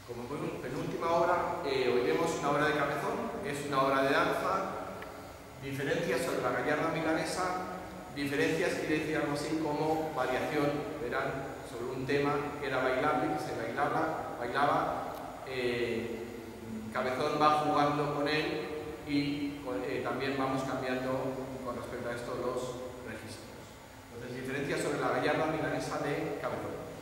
Como penúltima obra, oiremos una obra de Cabezón, es una obra de danza, diferencias sobre la gallarda milanesa, diferencias quiere decir algo así como variación, verán, sobre un tema que era bailable, que se bailaba, Cabezón va jugando con él y también vamos cambiando con respecto a esto los registros. Entonces, diferencias sobre la gallarda milanesa de Cabezón.